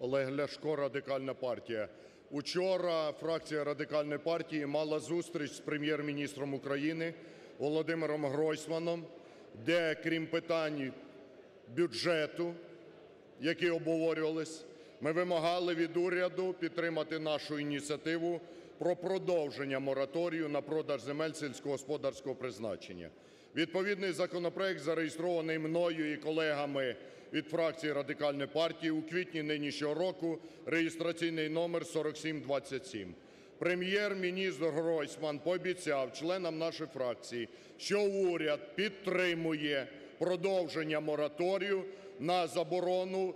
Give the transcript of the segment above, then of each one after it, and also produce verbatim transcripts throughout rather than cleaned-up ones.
Олег Ляшко, Радикальна партія. Учора фракція Радикальної партії мала зустріч з Прем'єр-міністром України Володимиром Гройсманом, де, крім питань бюджету, які обговорювались, ми вимагали від уряду підтримати нашу ініціативу про продовження мораторію на продаж земель сільськогосподарського призначення. Відповідний законопроект зареєстрований мною і колегами від фракції Радикальної партії у квітні нинішнього року, реєстраційний номер сорок сім двадцять сім. Прем'єр-міністр Гройсман пообіцяв членам нашої фракції, що уряд підтримує продовження мораторію на заборону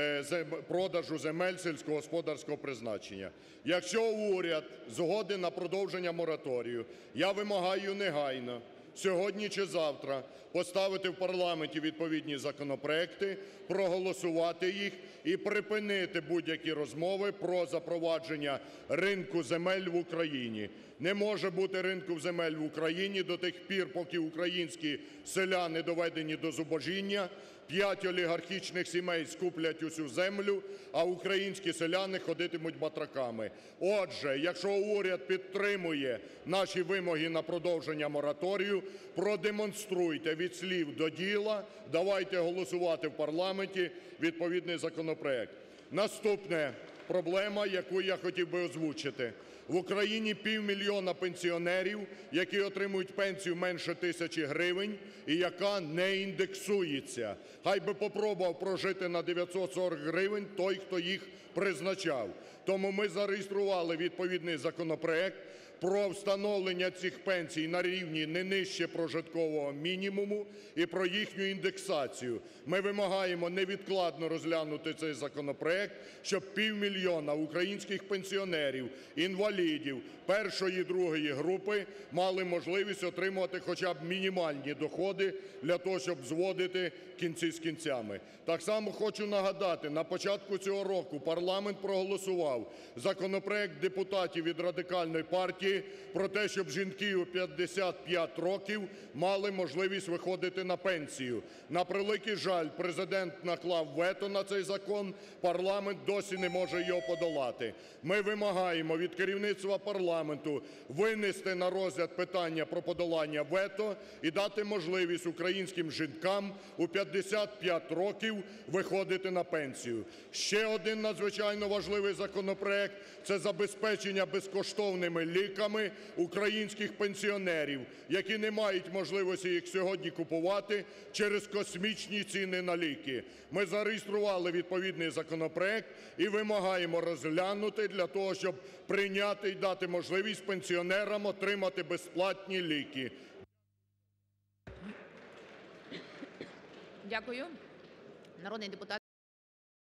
продажу земель сільськогосподарського призначення. Якщо уряд згоден на продовження мораторію, я вимагаю негайно, сьогодні чи завтра, поставити в парламенті відповідні законопроекти, проголосувати їх і припинити будь-які розмови про запровадження ринку земель в Україні. Не може бути ринку земель в Україні до тих пір, поки українські селяни доведені до зубожіння, п'ять олігархічних сімей скуплять усю землю, а українські селяни ходитимуть батраками. Отже, якщо уряд підтримує наші вимоги на продовження мораторію, продемонструйте від слів до діла, давайте голосувати в парламенті відповідний законопроект. Наступна проблема, яку я хотів би озвучити. В Україні півмільйона пенсіонерів, які отримують пенсію менше тисячі гривень і яка не індексується. Хай би попробував прожити на дев'ятсот сорок гривень той, хто їх призначав. Тому ми зареєстрували відповідний законопроект про встановлення цих пенсій на рівні не нижче прожиткового мінімуму і про їхню індексацію. Ми вимагаємо невідкладно розглянути цей законопроект, щоб півмільйона українських пенсіонерів, інвалідів першої, другої групи мали можливість отримувати хоча б мінімальні доходи для того, щоб зводити кінці з кінцями. Так само хочу нагадати, на початку цього року парламент проголосував законопроект депутатів від Радикальної партії про те, щоб жінки у п'ятдесят п'ять років мали можливість виходити на пенсію. На превеликий жаль, Президент наклав вето на цей закон, парламент досі не може його подолати. Ми вимагаємо від керівництва парламенту винести на розгляд питання про подолання вето і дати можливість українським жінкам у п'ятдесят п'ять років виходити на пенсію. Ще один надзвичайно важливий законопроект – це забезпечення безкоштовними ліками українських пенсіонерів, які не мають можливості їх сьогодні купувати через космічні ціни на ліки. Ми зареєстрували відповідний законопроект і вимагаємо розглянути для того, щоб прийняти і дати можливість пенсіонерам отримати безплатні ліки. Дякую. Народний депутат